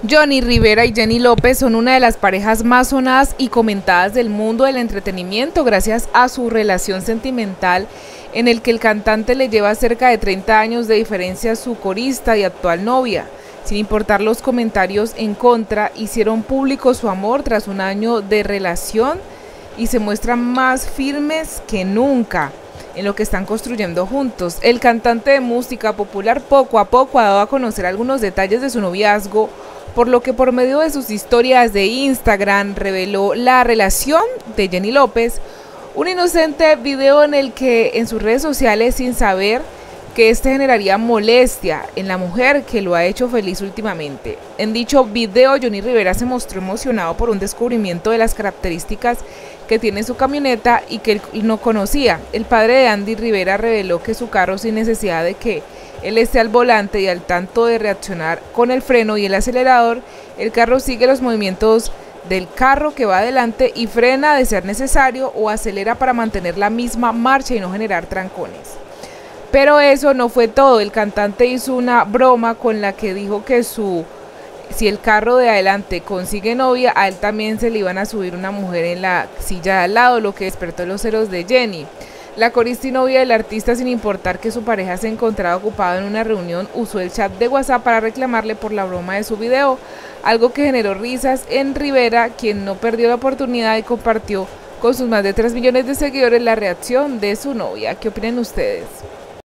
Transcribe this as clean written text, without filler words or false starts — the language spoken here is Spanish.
Johnny Rivera y Jenny López son una de las parejas más sonadas y comentadas del mundo del entretenimiento gracias a su relación sentimental en el que el cantante le lleva cerca de 30 años de diferencia a su corista y actual novia. Sin importar los comentarios en contra, hicieron público su amor tras un año de relación y se muestran más firmes que nunca en lo que están construyendo juntos. El cantante de música popular poco a poco ha dado a conocer algunos detalles de su noviazgo, por lo que por medio de sus historias de Instagram reveló la relación de Jenny López, un inocente video en el que en sus redes sociales, sin saber que este generaría molestia en la mujer que lo ha hecho feliz últimamente. En dicho video, Johnny Rivera se mostró emocionado por un descubrimiento de las características que tiene su camioneta y que él no conocía. El padre de Andy Rivera reveló que su carro, sin necesidad de que él esté al volante y al tanto de reaccionar con el freno y el acelerador, el carro sigue los movimientos del carro que va adelante y frena de ser necesario o acelera para mantener la misma marcha y no generar trancones. Pero eso no fue todo. El cantante hizo una broma con la que dijo que si el carro de adelante consigue novia, a él también se le iban a subir una mujer en la silla de al lado, lo que despertó los celos de Jenny. La corista y novia del artista, sin importar que su pareja se encontraba ocupada en una reunión, usó el chat de WhatsApp para reclamarle por la broma de su video, algo que generó risas en Rivera, quien no perdió la oportunidad y compartió con sus más de 3 millones de seguidores la reacción de su novia. ¿Qué opinan ustedes?